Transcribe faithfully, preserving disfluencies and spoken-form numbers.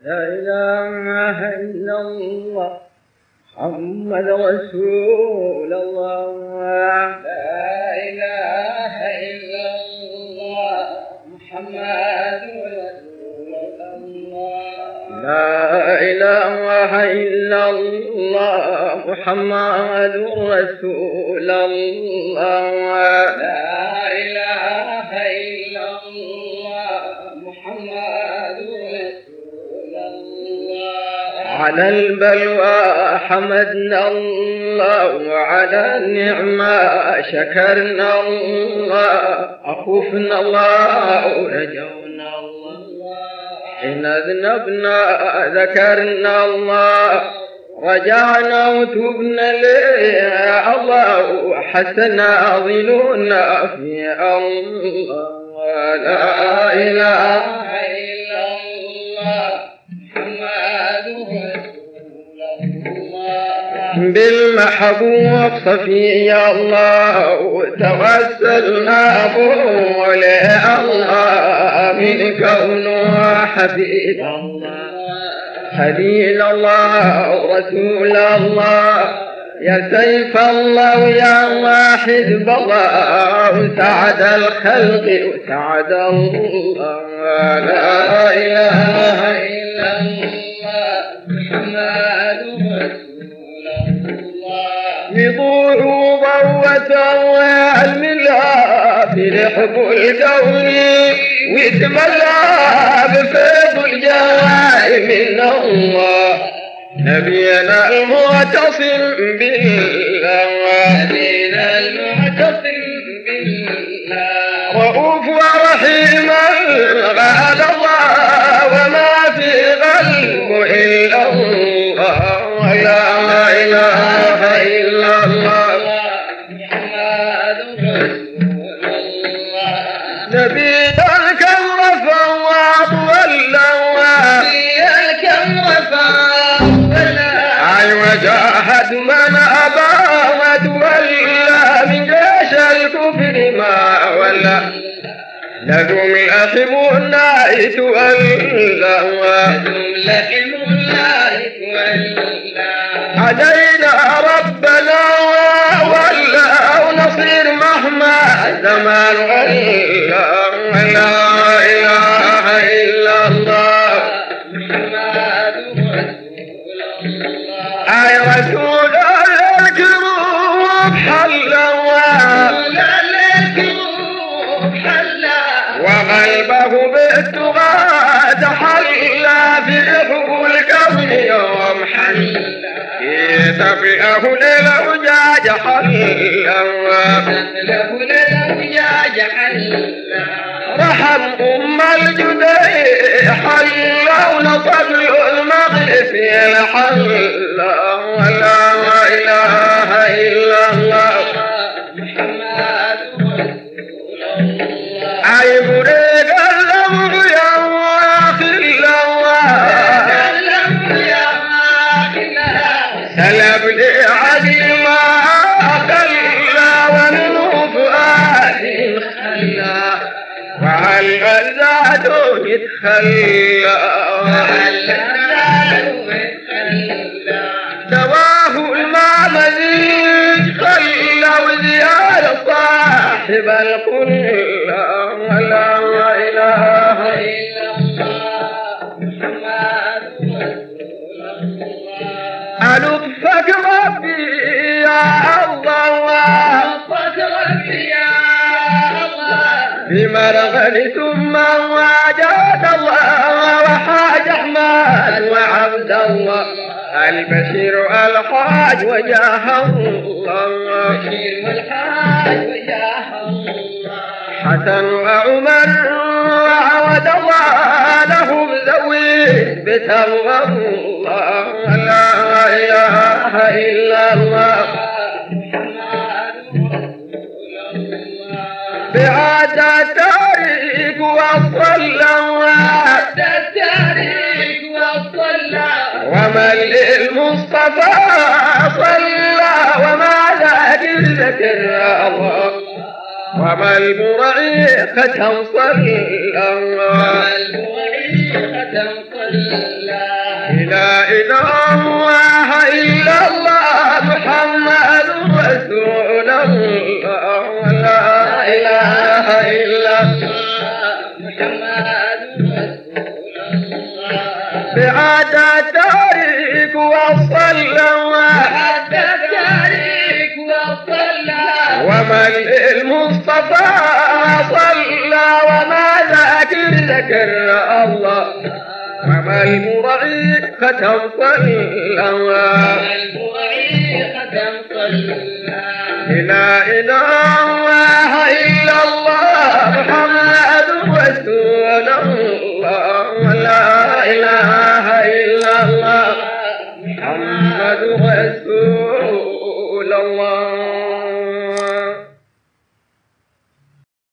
لا إله إلا الله محمد رسول الله. لا إله إلا الله محمد رسول الله. لا إله إلا الله محمد رسول الله. لا إله إلا الله محمد رسول الله. على البلوى حمدنا الله وعلى النعمة شكرنا الله. أخفنا الله ورجونا الله. حين أذنبنا ذكرنا الله. رجعنا وتوبنا ليه الله. وحسنا ظنونا في الله. لا إله إلا الله محمد رسول الله. بالمحبوب صفي الله توسلنا بولي الله. من كونه حبيب الله خليل الله ورسول الله. يا سيف الله ويا واحد الله. وسعد الخلق وسعد الله. لا إله إلا الله محمد رسول الله. بضوء ضوة الملا في رحب الكون ويتملى بفيض الجوائم من الله. نبينا المعتصم بالله. نبينا المعتصم بالله. رؤوف ورحيم غاد الله. وما في قلبه إلا الله. لا إله إلا الله محمد رسول الله. نبينا كم رفع وأطول كم رفع وجاهد من أبى وتولى من جيش الكفر ما ولى. لكم لحم الله تولى. لحم الله تولى. علينا ربنا وولى. ونصير مهما الزمان ولى. لا إله إلا الله محمد رسول الله. أي رسول الكروب حلا وقلبه بالتغاد حلا. في حب الكون يوم حلا. يتفئه للأوجاج حلا. رحم أم الجدي حلا. ونصل المغرب في الحلا. ولا إله إلا الله محمد رسول الله. أي مريد الأمر يا واخي سلب لي عديما خلا. ومنه فؤاد خلا. وهل غزاد يتخلى. دواه الماء مزيد خلا. وزيارة صاحب الكل. لا إله إلا الله محمد رسول الله. ألطفك ربي يا الله. لطفك ربي يا الله. بمرغل ثم وجاد الله. وحاج أحمد وعبد الله. البشير الحاج وجاه الله. البشير والحاج وجاه الله. حسن وعمر وعود الله. له بزوج بتقوى الله. لا إله إلا الله محمد رسول الله. بعد التاريخ وصلى. التاريخ وصلى. ومن للمصطفى صلى. وما ذاك الذكر الله. وما المرعي ختم صلى. وما المرعي ختم صلى. لا إله إلا الله محمد رسول الله لا إله إلا الله محمد رسول الله بعد التاريخ وصلى حتى التاريخ وصلى ومن المصطفى صلى وما ذاكر ذكر الله وما المرعي ختم صلى المرعي ختم صلى لا إله إلا الله محمد